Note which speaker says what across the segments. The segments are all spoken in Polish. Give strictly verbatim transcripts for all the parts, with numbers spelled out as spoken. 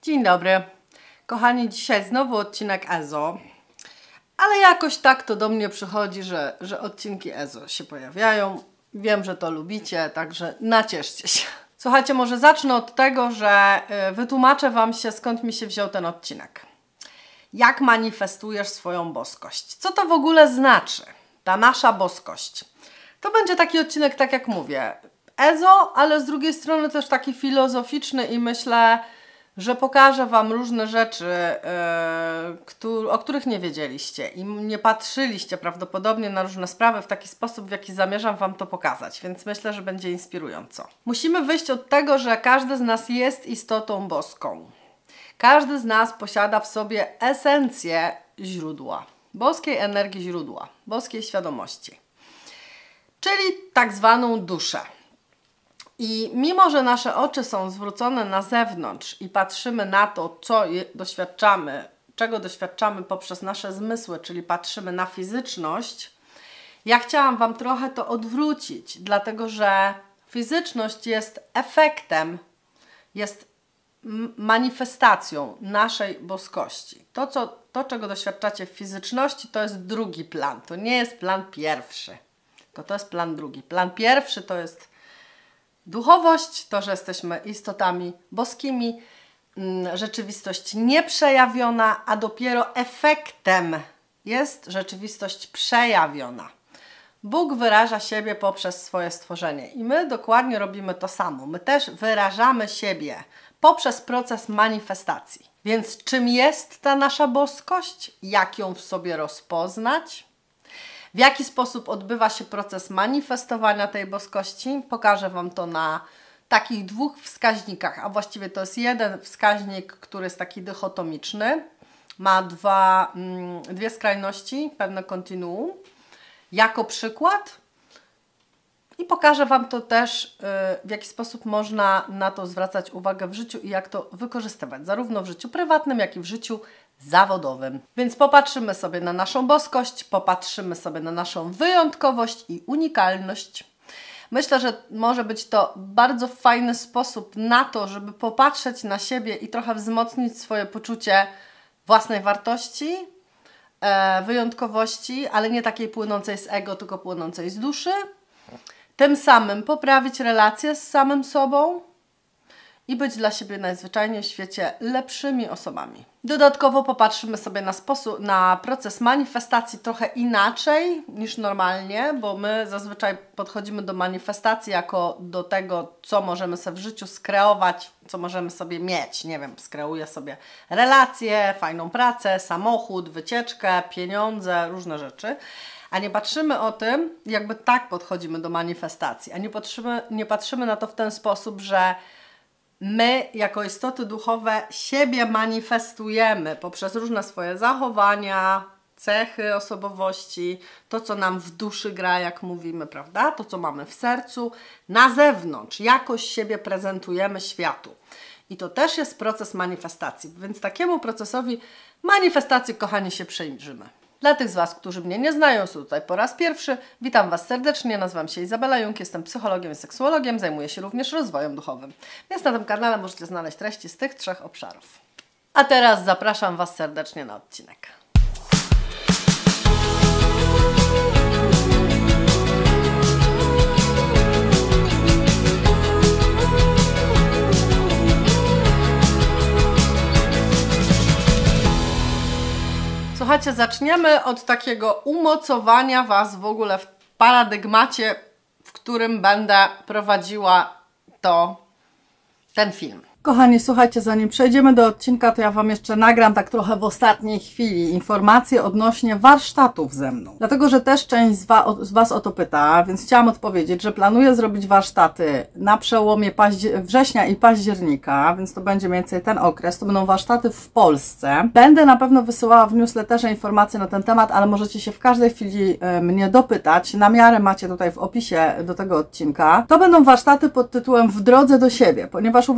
Speaker 1: Dzień dobry. Kochani, dzisiaj znowu odcinek Ezo. Ale jakoś tak to do mnie przychodzi, że, że odcinki Ezo się pojawiają. Wiem, że to lubicie, także nacieszcie się. Słuchajcie, może zacznę od tego, że wytłumaczę Wam się, skąd mi się wziął ten odcinek. Jak manifestujesz swoją boskość? Co to w ogóle znaczy? Ta nasza boskość. To będzie taki odcinek, tak jak mówię, Ezo, ale z drugiej strony też taki filozoficzny i myślę, że pokażę Wam różne rzeczy, yy, o których nie wiedzieliście i nie patrzyliście prawdopodobnie na różne sprawy w taki sposób, w jaki zamierzam Wam to pokazać, więc myślę, że będzie inspirująco. Musimy wyjść od tego, że każdy z nas jest istotą boską. Każdy z nas posiada w sobie esencję źródła, boskiej energii źródła, boskiej świadomości, czyli tak zwaną duszę. I mimo, że nasze oczy są zwrócone na zewnątrz i patrzymy na to, co doświadczamy, czego doświadczamy poprzez nasze zmysły, czyli patrzymy na fizyczność, ja chciałam Wam trochę to odwrócić, dlatego że fizyczność jest efektem, jest manifestacją naszej boskości. To, co, to, czego doświadczacie w fizyczności, to jest drugi plan. To nie jest plan pierwszy, tylko to jest plan drugi. Plan pierwszy to jest duchowość, to, że jesteśmy istotami boskimi, rzeczywistość nieprzejawiona, a dopiero efektem jest rzeczywistość przejawiona. Bóg wyraża siebie poprzez swoje stworzenie i my dokładnie robimy to samo. My też wyrażamy siebie poprzez proces manifestacji. Więc czym jest ta nasza boskość? Jak ją w sobie rozpoznać? W jaki sposób odbywa się proces manifestowania tej boskości? Pokażę Wam to na takich dwóch wskaźnikach, a właściwie to jest jeden wskaźnik, który jest taki dychotomiczny. Ma dwa, mm, dwie skrajności, pewne kontinuum. Jako przykład i pokażę Wam to też, yy, w jaki sposób można na to zwracać uwagę w życiu i jak to wykorzystywać, zarówno w życiu prywatnym, jak i w życiu zawodowym. Więc popatrzymy sobie na naszą boskość, popatrzymy sobie na naszą wyjątkowość i unikalność. Myślę, że może być to bardzo fajny sposób na to, żeby popatrzeć na siebie i trochę wzmocnić swoje poczucie własnej wartości, e, wyjątkowości, ale nie takiej płynącej z ego, tylko płynącej z duszy. Tym samym poprawić relacje z samym sobą i być dla siebie najzwyczajniej w świecie lepszymi osobami. Dodatkowo popatrzymy sobie na sposób, na proces manifestacji trochę inaczej niż normalnie, bo my zazwyczaj podchodzimy do manifestacji jako do tego, co możemy sobie w życiu skreować, co możemy sobie mieć. Nie wiem, skreuję sobie relacje, fajną pracę, samochód, wycieczkę, pieniądze, różne rzeczy. A nie patrzymy o tym, jakby tak podchodzimy do manifestacji, a nie patrzymy, nie patrzymy na to w ten sposób, że my, jako istoty duchowe, siebie manifestujemy poprzez różne swoje zachowania, cechy osobowości, to, co nam w duszy gra, jak mówimy, prawda? To, co mamy w sercu, na zewnątrz, jakoś siebie prezentujemy światu. I to też jest proces manifestacji, więc takiemu procesowi manifestacji, kochani, się przyjrzymy. Dla tych z Was, którzy mnie nie znają, są tutaj po raz pierwszy, witam Was serdecznie, nazywam się Izabela Jung, jestem psychologiem i seksuologiem, zajmuję się również rozwojem duchowym. Więc na tym kanale możecie znaleźć treści z tych trzech obszarów. A teraz zapraszam Was serdecznie na odcinek. Słuchajcie, zaczniemy od takiego umocowania Was w ogóle w paradygmacie, w którym będę prowadziła to, ten film. Kochani, słuchajcie, zanim przejdziemy do odcinka, to ja Wam jeszcze nagram tak trochę w ostatniej chwili informacje odnośnie warsztatów ze mną. Dlatego, że też część z, wa z Was o to pyta, więc chciałam odpowiedzieć, że planuję zrobić warsztaty na przełomie września i października, więc to będzie mniej więcej ten okres. To będą warsztaty w Polsce. Będę na pewno wysyłała w newsletterze informacje na ten temat, ale możecie się w każdej chwili y, mnie dopytać. Namiary macie tutaj w opisie do tego odcinka. To będą warsztaty pod tytułem W drodze do siebie, ponieważ uważam, że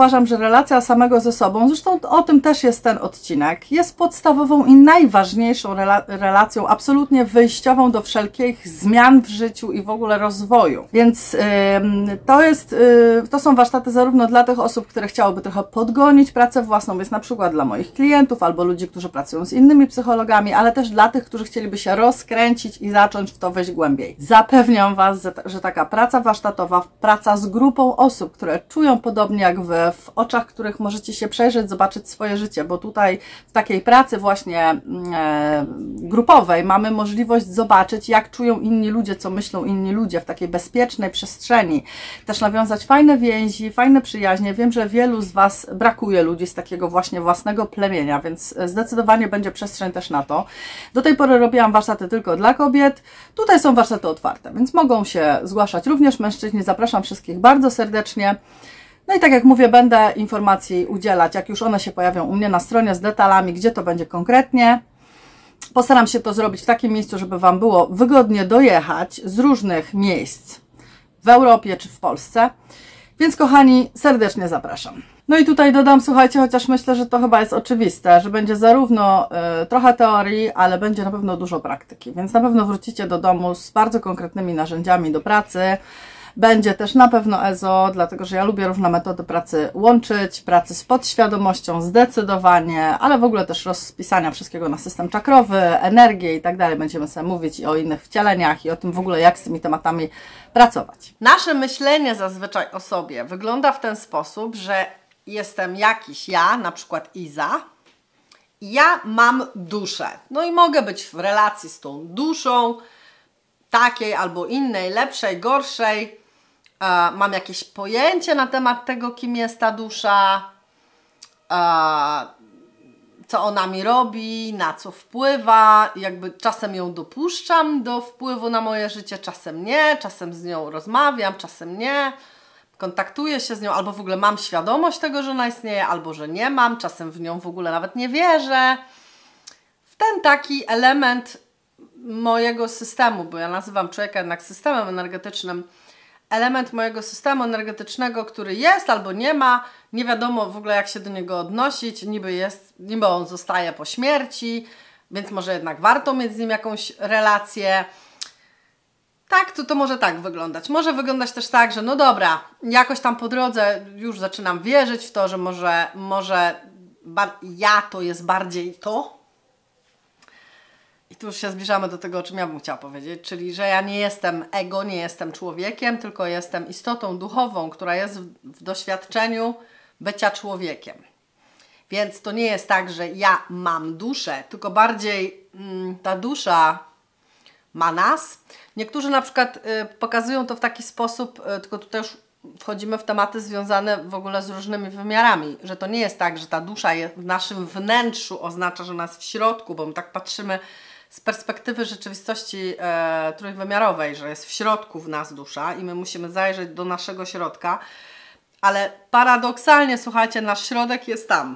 Speaker 2: relacja samego ze sobą, zresztą o tym też jest ten odcinek, jest podstawową i najważniejszą rela relacją, absolutnie wyjściową do wszelkich zmian w życiu i w ogóle rozwoju. Więc yy, to jest, yy, to są warsztaty zarówno dla tych osób, które chciałyby trochę podgonić pracę własną, jest na przykład dla moich klientów albo ludzi, którzy pracują z innymi psychologami, ale też dla tych, którzy chcieliby się rozkręcić i zacząć w to wejść głębiej. Zapewniam Was, że taka praca warsztatowa, praca z grupą osób, które czują podobnie jak Wy, w oczach których możecie się przejrzeć, zobaczyć swoje życie, bo tutaj w takiej pracy właśnie e, grupowej mamy możliwość zobaczyć, jak czują inni ludzie, co myślą inni ludzie w takiej bezpiecznej przestrzeni. Też nawiązać fajne więzi, fajne przyjaźnie. Wiem, że wielu z Was brakuje ludzi z takiego właśnie własnego plemienia, więc zdecydowanie będzie przestrzeń też na to. Do tej pory robiłam warsztaty tylko dla kobiet. Tutaj są warsztaty otwarte, więc mogą się zgłaszać również mężczyźni. Zapraszam wszystkich bardzo serdecznie. No i tak jak mówię, będę informacji udzielać, jak już one się pojawią u mnie na stronie z detalami, gdzie to będzie konkretnie. Postaram się to zrobić w takim miejscu, żeby Wam było wygodnie dojechać z różnych miejsc w Europie czy w Polsce. Więc kochani, serdecznie zapraszam. No i tutaj dodam, słuchajcie, chociaż myślę, że to chyba jest oczywiste, że będzie zarówno y, trochę teorii, ale będzie na pewno dużo praktyki. Więc na pewno wrócicie do domu z bardzo konkretnymi narzędziami do pracy. Będzie też na pewno E Z O, dlatego że ja lubię różne metody pracy łączyć, pracy z podświadomością zdecydowanie, ale w ogóle też rozpisania wszystkiego na system czakrowy, energię i tak dalej. Będziemy sobie mówić i o innych wcieleniach i o tym w ogóle, jak z tymi tematami pracować.
Speaker 1: Nasze myślenie zazwyczaj o sobie wygląda w ten sposób, że jestem jakiś ja, na przykład Iza, i ja mam duszę. No i mogę być w relacji z tą duszą, takiej albo innej, lepszej, gorszej. E, mam jakieś pojęcie na temat tego, kim jest ta dusza, e, co ona mi robi, na co wpływa. Jakby czasem ją dopuszczam do wpływu na moje życie, czasem nie, czasem z nią rozmawiam, czasem nie. Kontaktuję się z nią, albo w ogóle mam świadomość tego, że ona istnieje, albo że nie mam, czasem w nią w ogóle nawet nie wierzę. W ten taki element mojego systemu, bo ja nazywam człowieka jednak systemem energetycznym, element mojego systemu energetycznego, który jest albo nie ma, nie wiadomo w ogóle jak się do niego odnosić, niby jest, niby on zostaje po śmierci, więc może jednak warto mieć z nim jakąś relację. Tak, to, to może tak wyglądać. Może wyglądać też tak, że no dobra, jakoś tam po drodze już zaczynam wierzyć w to, że może, może ja to jest bardziej to. I tu już się zbliżamy do tego, o czym ja bym chciała powiedzieć, czyli że ja nie jestem ego, nie jestem człowiekiem, tylko jestem istotą duchową, która jest w, w doświadczeniu bycia człowiekiem. Więc to nie jest tak, że ja mam duszę, tylko bardziej mm, ta dusza ma nas. Niektórzy na przykład y, pokazują to w taki sposób, y, tylko tutaj już wchodzimy w tematy związane w ogóle z różnymi wymiarami, że to nie jest tak, że ta dusza jest w naszym wnętrzu, oznacza, że ona jest w środku, bo my tak patrzymy z perspektywy rzeczywistości e, trójwymiarowej, że jest w środku w nas dusza i my musimy zajrzeć do naszego środka, ale paradoksalnie, słuchajcie, nasz środek jest tam.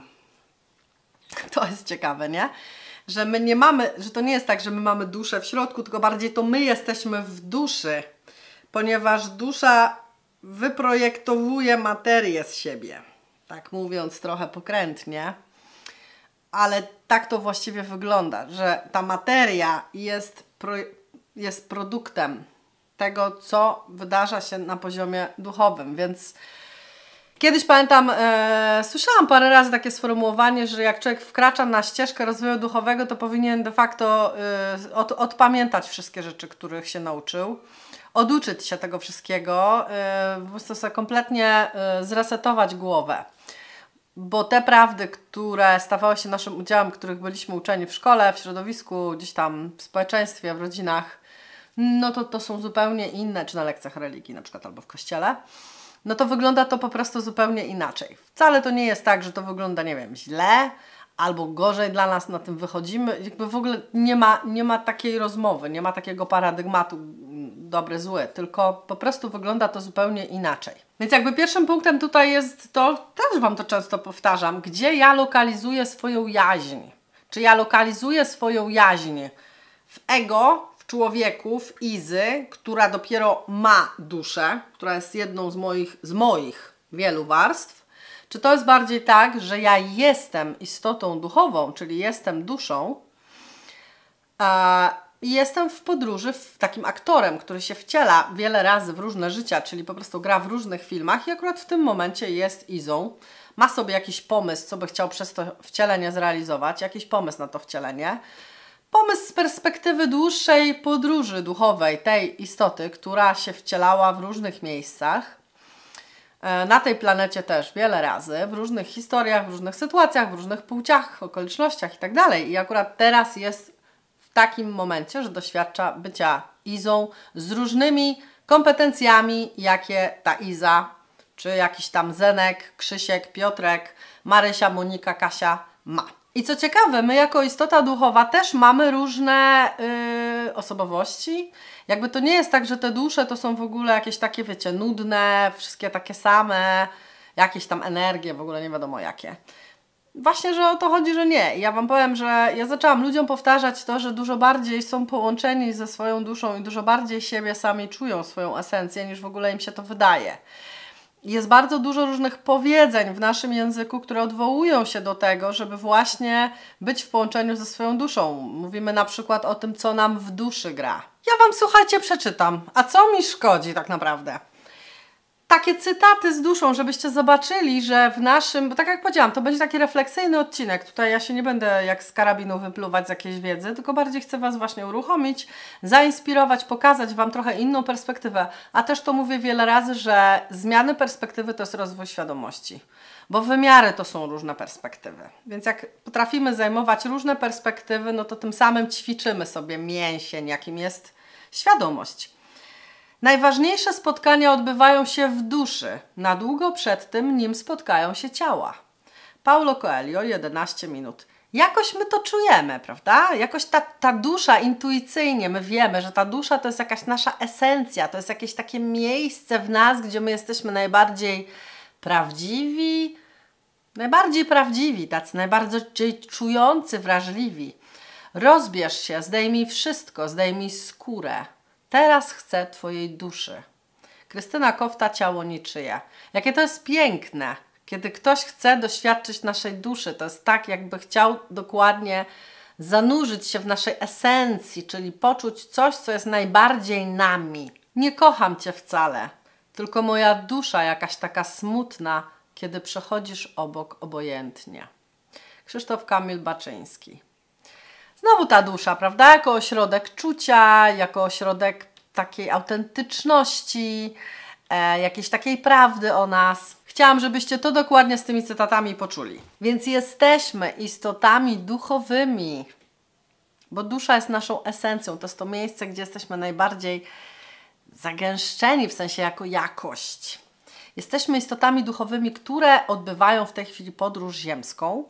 Speaker 1: To jest ciekawe, nie? Że my nie mamy, że to nie jest tak, że my mamy duszę w środku, tylko bardziej to my jesteśmy w duszy, ponieważ dusza wyprojektowuje materię z siebie, tak mówiąc trochę pokrętnie. Ale tak to właściwie wygląda, że ta materia jest, pro, jest produktem tego, co wydarza się na poziomie duchowym. Więc kiedyś pamiętam, e, słyszałam parę razy takie sformułowanie, że jak człowiek wkracza na ścieżkę rozwoju duchowego, to powinien de facto e, od, odpamiętać wszystkie rzeczy, których się nauczył, oduczyć się tego wszystkiego, e, po prostu sobie kompletnie e, zresetować głowę. Bo te prawdy, które stawały się naszym udziałem, których byliśmy uczeni w szkole, w środowisku, gdzieś tam w społeczeństwie, w rodzinach, no to to są zupełnie inne, czy na lekcjach religii na przykład, albo w kościele, no to wygląda to po prostu zupełnie inaczej. Wcale to nie jest tak, że to wygląda, nie wiem, źle, albo gorzej dla nas na tym wychodzimy. Jakby w ogóle nie ma, nie ma takiej rozmowy, nie ma takiego paradygmatu dobry, zły, tylko po prostu wygląda to zupełnie inaczej. Więc jakby pierwszym punktem tutaj jest to, też Wam to często powtarzam, gdzie ja lokalizuję swoją jaźń. Czy ja lokalizuję swoją jaźń w ego, w człowieku, w Izy, która dopiero ma duszę, która jest jedną z moich, z moich wielu warstw, Czy to jest bardziej tak, że ja jestem istotą duchową, czyli jestem duszą, a i jestem w podróży, w takim aktorem, który się wciela wiele razy w różne życia, czyli po prostu gra w różnych filmach i akurat w tym momencie jest Izą. Ma sobie jakiś pomysł, co by chciał przez to wcielenie zrealizować, jakiś pomysł na to wcielenie. Pomysł z perspektywy dłuższej podróży duchowej tej istoty, która się wcielała w różnych miejscach. Na tej planecie też wiele razy, w różnych historiach, w różnych sytuacjach, w różnych płciach, okolicznościach itd. I akurat teraz jest w takim momencie, że doświadcza bycia Izą z różnymi kompetencjami, jakie ta Iza, czy jakiś tam Zenek, Krzysiek, Piotrek, Marysia, Monika, Kasia ma. I co ciekawe, my jako istota duchowa też mamy różne yy, osobowości. Jakby to nie jest tak, że te dusze to są w ogóle jakieś takie, wiecie, nudne, wszystkie takie same, jakieś tam energie, w ogóle nie wiadomo jakie. Właśnie, że o to chodzi, że nie. I ja Wam powiem, że ja zaczęłam ludziom powtarzać to, że dużo bardziej są połączeni ze swoją duszą i dużo bardziej siebie sami czują, swoją esencję, niż w ogóle im się to wydaje. Jest bardzo dużo różnych powiedzeń w naszym języku, które odwołują się do tego, żeby właśnie być w połączeniu ze swoją duszą. Mówimy na przykład o tym, co nam w duszy gra. Ja Wam, słuchajcie, przeczytam. A co mi szkodzi tak naprawdę? Takie cytaty z duszą, żebyście zobaczyli, że w naszym, bo tak jak powiedziałam, to będzie taki refleksyjny odcinek. Tutaj ja się nie będę jak z karabinu wypluwać z jakiejś wiedzy, tylko bardziej chcę Was właśnie uruchomić, zainspirować, pokazać Wam trochę inną perspektywę. A też to mówię wiele razy, że zmiany perspektywy to jest rozwój świadomości. Bo wymiary to są różne perspektywy. Więc jak potrafimy zajmować różne perspektywy, no to tym samym ćwiczymy sobie mięsień, jakim jest świadomość. Najważniejsze spotkania odbywają się w duszy, na długo przed tym, nim spotkają się ciała. Paulo Coelho, jedenaście minut. Jakoś my to czujemy, prawda? Jakoś ta, ta dusza intuicyjnie, my wiemy, że ta dusza to jest jakaś nasza esencja, to jest jakieś takie miejsce w nas, gdzie my jesteśmy najbardziej prawdziwi, najbardziej prawdziwi, tacy najbardziej czujący, wrażliwi. Rozbierz się, zdejmij wszystko, zdejmij skórę. Teraz chcę Twojej duszy. Krystyna Kofta, ciało niczyje. Jakie to jest piękne, kiedy ktoś chce doświadczyć naszej duszy. To jest tak, jakby chciał dokładnie zanurzyć się w naszej esencji, czyli poczuć coś, co jest najbardziej nami. Nie kocham Cię wcale, tylko moja dusza jakaś taka smutna, kiedy przechodzisz obok obojętnie. Krzysztof Kamil Baczyński. Znowu ta dusza, prawda? Jako ośrodek czucia, jako ośrodek takiej autentyczności, e, jakiejś takiej prawdy o nas. Chciałam, żebyście to dokładnie z tymi cytatami poczuli. Więc jesteśmy istotami duchowymi, bo dusza jest naszą esencją. To jest to miejsce, gdzie jesteśmy najbardziej zagęszczeni, w sensie jako jakość. Jesteśmy istotami duchowymi, które odbywają w tej chwili podróż ziemską.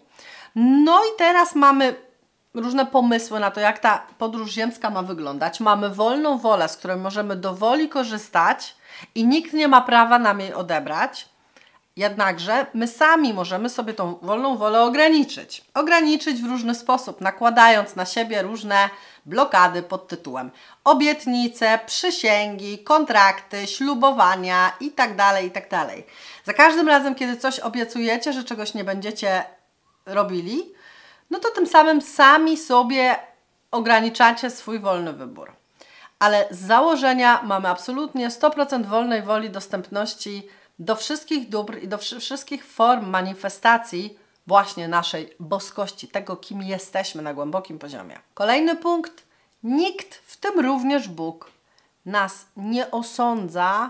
Speaker 1: No i teraz mamy różne pomysły na to, jak ta podróż ziemska ma wyglądać. Mamy wolną wolę, z której możemy dowoli korzystać i nikt nie ma prawa nam jej odebrać. Jednakże my sami możemy sobie tą wolną wolę ograniczyć. Ograniczyć w różny sposób, nakładając na siebie różne blokady pod tytułem obietnice, przysięgi, kontrakty, ślubowania itd., itd. Za każdym razem, kiedy coś obiecujecie, że czegoś nie będziecie robili, no to tym samym sami sobie ograniczacie swój wolny wybór. Ale z założenia mamy absolutnie sto procent wolnej woli dostępności do wszystkich dóbr i do wszystkich form manifestacji właśnie naszej boskości, tego, kim jesteśmy na głębokim poziomie. Kolejny punkt. Nikt, w tym również Bóg, nas nie osądza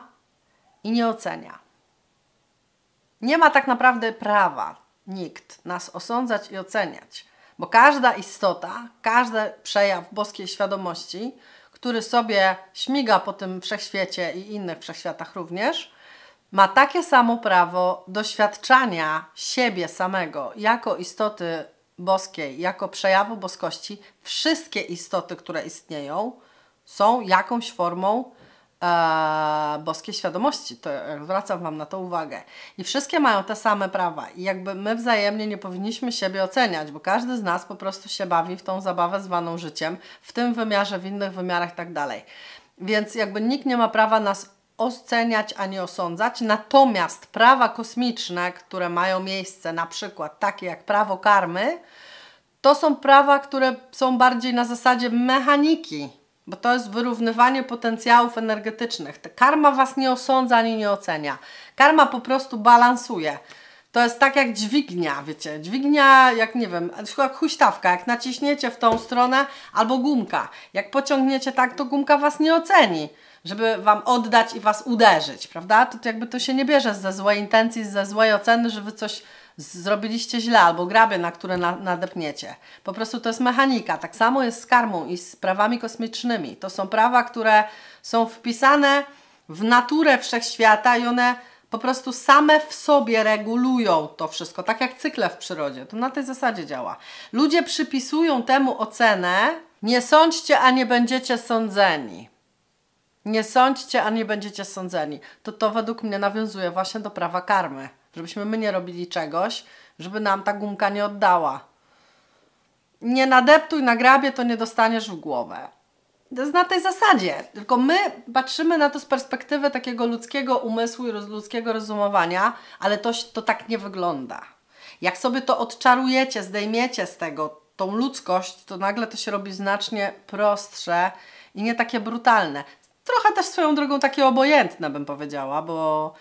Speaker 1: i nie ocenia. Nie ma tak naprawdę prawa nikt nas osądzać i oceniać, bo każda istota, każdy przejaw boskiej świadomości, który sobie śmiga po tym wszechświecie i innych wszechświatach również, ma takie samo prawo doświadczania siebie samego jako istoty boskiej, jako przejawu boskości. Wszystkie istoty, które istnieją, są jakąś formą e, boskiej świadomości. To zwracam Wam na to uwagę. I wszystkie mają te same prawa. I jakby my wzajemnie nie powinniśmy siebie oceniać, bo każdy z nas po prostu się bawi w tą zabawę zwaną życiem, w tym wymiarze, w innych wymiarach i tak dalej. Więc jakby nikt nie ma prawa nas oceniać ani osądzać, natomiast prawa kosmiczne, które mają miejsce, na przykład takie jak prawo karmy, to są prawa, które są bardziej na zasadzie mechaniki, bo to jest wyrównywanie potencjałów energetycznych. Karma Was nie osądza ani nie ocenia. Karma po prostu balansuje. To jest tak jak dźwignia, wiecie, dźwignia jak, nie wiem, jak huśtawka, jak naciśniecie w tą stronę, albo gumka. Jak pociągniecie tak, to gumka Was nie oceni, żeby Wam oddać i Was uderzyć, prawda? To, to jakby to się nie bierze ze złej intencji, ze złej oceny, że Wy coś zrobiliście źle, albo grabie, na które na, nadepniecie. Po prostu to jest mechanika. Tak samo jest z karmą i z prawami kosmicznymi. To są prawa, które są wpisane w naturę wszechświata i one po prostu same w sobie regulują to wszystko, tak jak cykle w przyrodzie. To na tej zasadzie działa. Ludzie przypisują temu ocenę: nie sądźcie, a nie będziecie sądzeni. Nie sądźcie, a nie będziecie sądzeni. To to według mnie nawiązuje właśnie do prawa karmy. Żebyśmy my nie robili czegoś, żeby nam ta gumka nie oddała. Nie nadeptuj na grabie, to nie dostaniesz w głowę. To jest na tej zasadzie. Tylko my patrzymy na to z perspektywy takiego ludzkiego umysłu i roz, ludzkiego rozumowania, ale to, to tak nie wygląda. Jak sobie to odczarujecie, zdejmiecie z tego tą ludzkość, to nagle to się robi znacznie prostsze i nie takie brutalne. Trochę też swoją drogą takie obojętne, bym powiedziała, bo...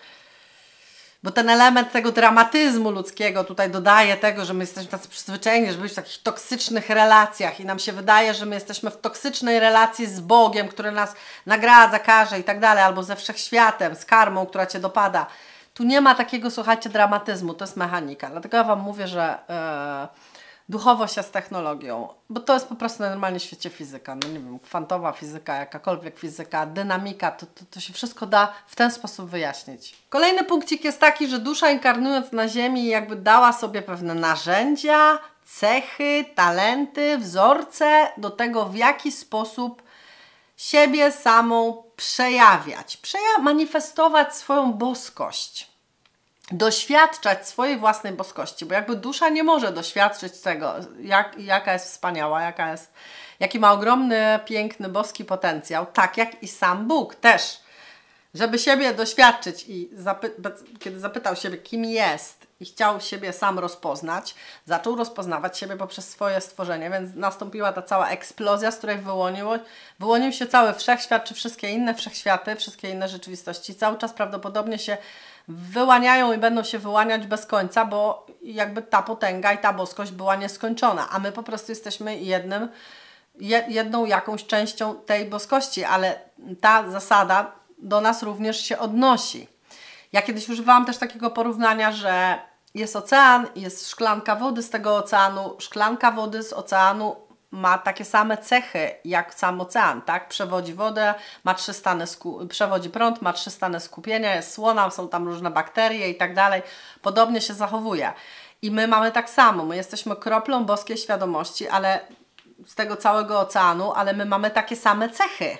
Speaker 1: Bo ten element tego dramatyzmu ludzkiego tutaj dodaje tego, że my jesteśmy tacy przyzwyczajeni, żeby być w takich toksycznych relacjach i nam się wydaje, że my jesteśmy w toksycznej relacji z Bogiem, który nas nagradza, karze i tak dalej, albo ze wszechświatem, z karmą, która Cię dopada. Tu nie ma takiego, słuchajcie, dramatyzmu, to jest mechanika. Dlatego ja Wam mówię, że yy, duchowość jest technologią, bo to jest po prostu normalnie w świecie fizyka. No nie wiem, kwantowa fizyka, jakakolwiek fizyka, dynamika, to, to, to się wszystko da w ten sposób wyjaśnić. Kolejny punkcik jest taki, że dusza inkarnując na Ziemi jakby dała sobie pewne narzędzia, cechy, talenty, wzorce do tego, w jaki sposób siebie samą przejawiać, przeja manifestować swoją boskość. Doświadczać swojej własnej boskości, bo jakby dusza nie może doświadczyć tego, jak, jaka jest wspaniała, jaka jest, jaki ma ogromny, piękny, boski potencjał, tak jak i sam Bóg też. Żeby siebie doświadczyć i zapy kiedy zapytał siebie, kim jest i chciał siebie sam rozpoznać, zaczął rozpoznawać siebie poprzez swoje stworzenie, więc nastąpiła ta cała eksplozja, z której wyłoniło, wyłonił się cały wszechświat, czy wszystkie inne wszechświaty, wszystkie inne rzeczywistości. Cały czas prawdopodobnie się wyłaniają i będą się wyłaniać bez końca, bo jakby ta potęga i ta boskość była nieskończona, a my po prostu jesteśmy jednym, jedną jakąś częścią tej boskości, ale ta zasada do nas również się odnosi. Ja kiedyś używałam też takiego porównania, że jest ocean, jest szklanka wody z tego oceanu, szklanka wody z oceanu ma takie same cechy jak sam ocean, tak? Przewodzi wodę, ma trzy stany przewodzi prąd, ma trzy stany skupienia, jest słona, są tam różne bakterie i tak dalej. Podobnie się zachowuje. I my mamy tak samo, my jesteśmy kroplą boskiej świadomości, ale z tego całego oceanu, ale my mamy takie same cechy.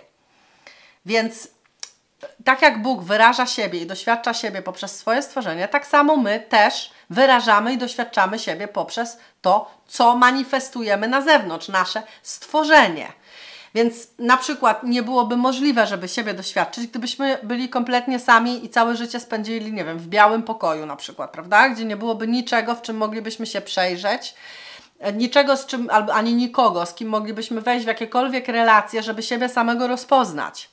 Speaker 1: Więc tak jak Bóg wyraża siebie i doświadcza siebie poprzez swoje stworzenie, tak samo my też wyrażamy i doświadczamy siebie poprzez to, co manifestujemy na zewnątrz, nasze stworzenie. Więc na przykład nie byłoby możliwe, żeby siebie doświadczyć, gdybyśmy byli kompletnie sami i całe życie spędzili, nie wiem, w białym pokoju na przykład, prawda? Gdzie nie byłoby niczego, w czym moglibyśmy się przejrzeć, niczego z czym, albo ani nikogo, z kim moglibyśmy wejść w jakiekolwiek relacje, żeby siebie samego rozpoznać.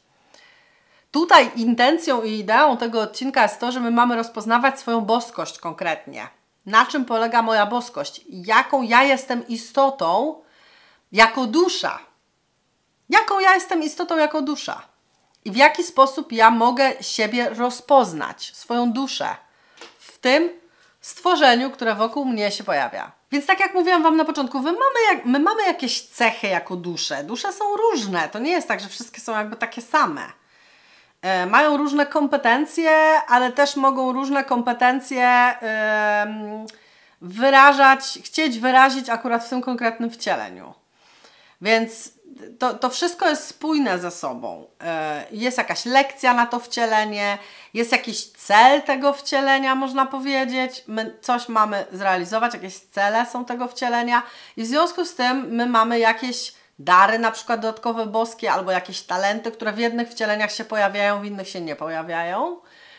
Speaker 1: Tutaj intencją i ideą tego odcinka jest to, że my mamy rozpoznawać swoją boskość konkretnie. Na czym polega moja boskość? Jaką ja jestem istotą jako dusza? Jaką ja jestem istotą jako dusza? I w jaki sposób ja mogę siebie rozpoznać, swoją duszę w tym stworzeniu, które wokół mnie się pojawia. Więc tak jak mówiłam Wam na początku, my mamy, jak, my mamy jakieś cechy jako dusze. Dusze są różne. To nie jest tak, że wszystkie są jakby takie same. E, mają różne kompetencje, ale też mogą różne kompetencje e, wyrażać, chcieć wyrazić akurat w tym konkretnym wcieleniu. Więc to, to wszystko jest spójne ze sobą. E, jest jakaś lekcja na to wcielenie, jest jakiś cel tego wcielenia, można powiedzieć. My coś mamy zrealizować, jakieś cele są tego wcielenia i w związku z tym my mamy jakieś dary na przykład dodatkowe boskie, albo jakieś talenty, które w jednych wcieleniach się pojawiają, w innych się nie pojawiają.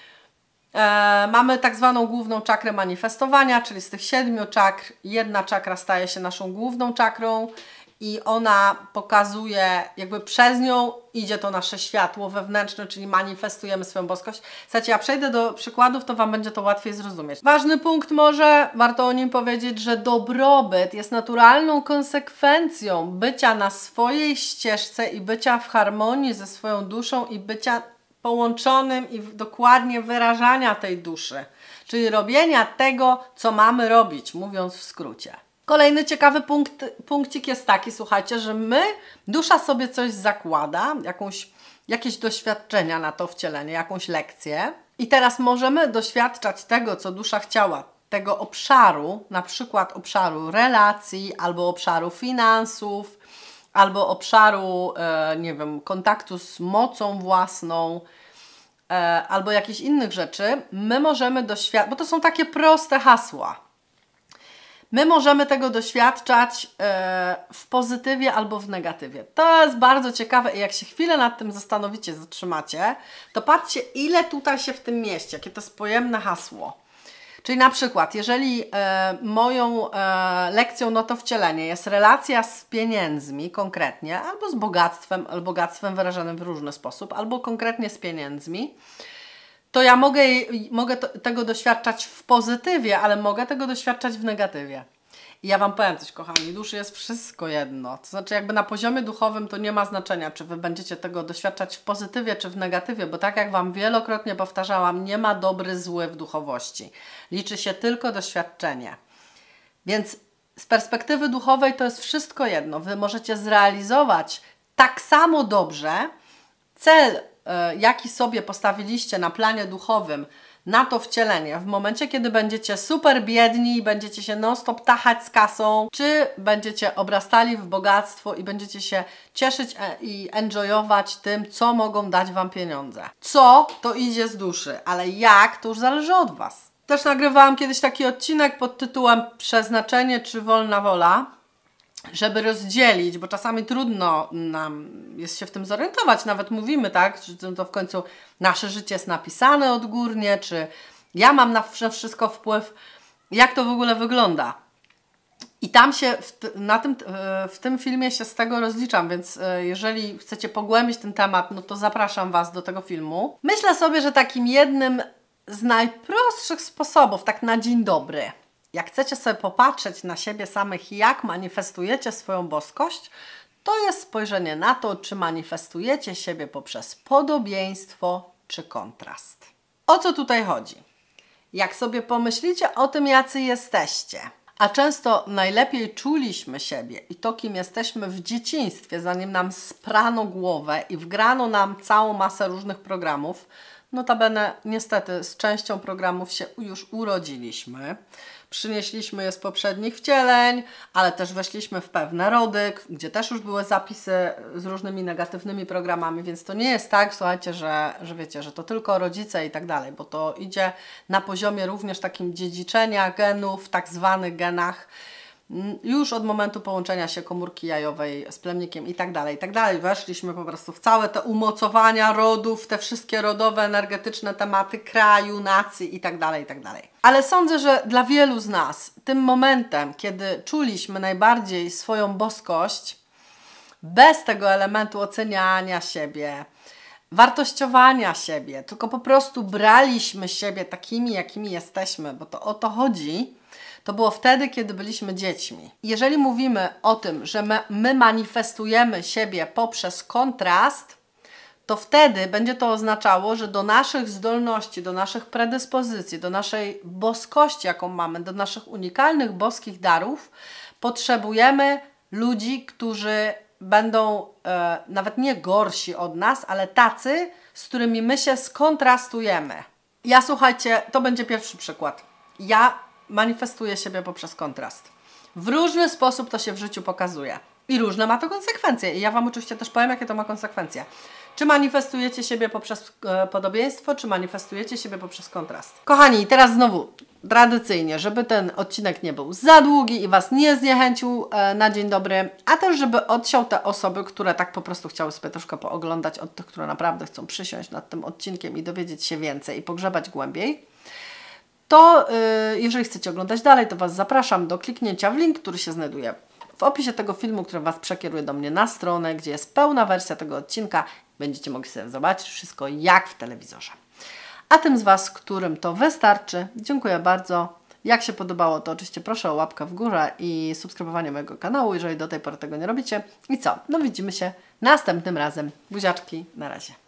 Speaker 1: E, mamy tak zwaną główną czakrę manifestowania, czyli z tych siedmiu czakr jedna czakra staje się naszą główną czakrą i ona pokazuje, jakby przez nią idzie to nasze światło wewnętrzne, czyli manifestujemy swoją boskość. Słuchajcie, ja przejdę do przykładów, to Wam będzie to łatwiej zrozumieć. Ważny punkt może, warto o nim powiedzieć, że dobrobyt jest naturalną konsekwencją bycia na swojej ścieżce i bycia w harmonii ze swoją duszą i bycia połączonym i dokładnie wyrażania tej duszy, czyli robienia tego, co mamy robić, mówiąc w skrócie. Kolejny ciekawy punkt, punkcik jest taki, słuchajcie, że my, dusza sobie coś zakłada, jakąś, jakieś doświadczenia na to wcielenie, jakąś lekcję i teraz możemy doświadczać tego, co dusza chciała, tego obszaru, na przykład obszaru relacji, albo obszaru finansów, albo obszaru, e, nie wiem, kontaktu z mocą własną, e, albo jakichś innych rzeczy, my możemy doświadczać, bo to są takie proste hasła. My możemy tego doświadczać e, w pozytywie albo w negatywie. To jest bardzo ciekawe i jak się chwilę nad tym zastanowicie, zatrzymacie, to patrzcie, ile tutaj się w tym mieści, jakie to jest pojemne hasło. Czyli na przykład, jeżeli e, moją e, lekcją no to wcielenie jest relacja z pieniędzmi konkretnie, albo z bogactwem, albo bogactwem wyrażanym w różny sposób, albo konkretnie z pieniędzmi, to ja mogę, mogę to, tego doświadczać w pozytywie, ale mogę tego doświadczać w negatywie. I ja Wam powiem coś, kochani, duszy jest wszystko jedno. To znaczy jakby na poziomie duchowym to nie ma znaczenia, czy Wy będziecie tego doświadczać w pozytywie, czy w negatywie, bo tak jak Wam wielokrotnie powtarzałam, nie ma dobry, zły w duchowości. Liczy się tylko doświadczenie. Więc z perspektywy duchowej to jest wszystko jedno. Wy możecie zrealizować tak samo dobrze cel, jaki sobie postawiliście na planie duchowym, na to wcielenie, w momencie, kiedy będziecie super biedni i będziecie się non-stop tachać z kasą, czy będziecie obrastali w bogactwo i będziecie się cieszyć i enjoyować tym, co mogą dać Wam pieniądze. Co, to idzie z duszy, ale jak, to już zależy od Was. Też nagrywałam kiedyś taki odcinek pod tytułem Przeznaczenie czy wolna wola, żeby rozdzielić, bo czasami trudno nam jest się w tym zorientować, nawet mówimy, tak, że to w końcu nasze życie jest napisane odgórnie, czy ja mam na wszystko wpływ, jak to w ogóle wygląda. I tam się, w, na tym, w tym filmie się z tego rozliczam, więc jeżeli chcecie pogłębić ten temat, no to zapraszam Was do tego filmu. Myślę sobie, że takim jednym z najprostszych sposobów, tak na dzień dobry, jak chcecie sobie popatrzeć na siebie samych, jak manifestujecie swoją boskość, to jest spojrzenie na to, czy manifestujecie siebie poprzez podobieństwo czy kontrast. O co tutaj chodzi? Jak sobie pomyślicie o tym, jacy jesteście, a często najlepiej czuliśmy siebie i to, kim jesteśmy w dzieciństwie, zanim nam sprano głowę i wgrano nam całą masę różnych programów, notabene niestety z częścią programów się już urodziliśmy, przynieśliśmy je z poprzednich wcieleń, ale też weszliśmy w pewne rody, gdzie też już były zapisy z różnymi negatywnymi programami, więc to nie jest tak, słuchajcie, że, że wiecie, że to tylko rodzice i tak dalej, bo to idzie na poziomie również takim dziedziczenia genów, tak zwanych genach, już od momentu połączenia się komórki jajowej z plemnikiem i tak dalej, i tak dalej. Weszliśmy po prostu w całe te umocowania rodów, te wszystkie rodowe, energetyczne tematy kraju, nacji i tak dalej, i tak dalej. Ale sądzę, że dla wielu z nas tym momentem, kiedy czuliśmy najbardziej swoją boskość, bez tego elementu oceniania siebie, wartościowania siebie, tylko po prostu braliśmy siebie takimi, jakimi jesteśmy, bo to o to chodzi, to było wtedy, kiedy byliśmy dziećmi. Jeżeli mówimy o tym, że my, my manifestujemy siebie poprzez kontrast, to wtedy będzie to oznaczało, że do naszych zdolności, do naszych predyspozycji, do naszej boskości, jaką mamy, do naszych unikalnych boskich darów, potrzebujemy ludzi, którzy będą e, nawet nie gorsi od nas, ale tacy, z którymi my się skontrastujemy. Ja, słuchajcie, to będzie pierwszy przykład. Ja manifestuję siebie poprzez kontrast. W różny sposób to się w życiu pokazuje. I różne ma to konsekwencje. I ja Wam oczywiście też powiem, jakie to ma konsekwencje. Czy manifestujecie siebie poprzez e, podobieństwo, czy manifestujecie siebie poprzez kontrast. Kochani, teraz znowu tradycyjnie, żeby ten odcinek nie był za długi i Was nie zniechęcił e, na dzień dobry, a też żeby odsiał te osoby, które tak po prostu chciały sobie troszkę pooglądać, od tych, które naprawdę chcą przysiąść nad tym odcinkiem i dowiedzieć się więcej i pogrzebać głębiej, to y, jeżeli chcecie oglądać dalej, to Was zapraszam do kliknięcia w link, który się znajduje w opisie tego filmu, który Was przekieruje do mnie na stronę, gdzie jest pełna wersja tego odcinka. Będziecie mogli sobie zobaczyć wszystko jak w telewizorze. A tym z Was, którym to wystarczy, dziękuję bardzo. Jak się podobało, to oczywiście proszę o łapkę w górę i subskrybowanie mojego kanału, jeżeli do tej pory tego nie robicie. I co? No widzimy się następnym razem. Buziaczki, na razie.